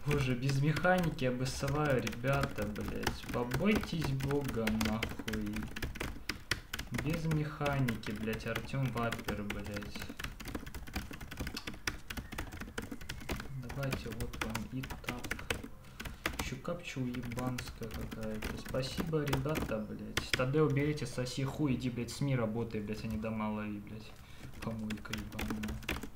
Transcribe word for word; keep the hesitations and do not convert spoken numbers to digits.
Боже, без механики обоссываю, ребята, блять. Побойтесь бога, нахуй. Без механики, блять, Артем Ваппер, блять. Давайте, вот вам и так. Еще капчу ебанская какая-то. Спасибо, ребята, блять. Тадео, уберите, соси хуй, иди, блять, СМИ работай, блять, а не дома лови, блять. Помойка ебаная.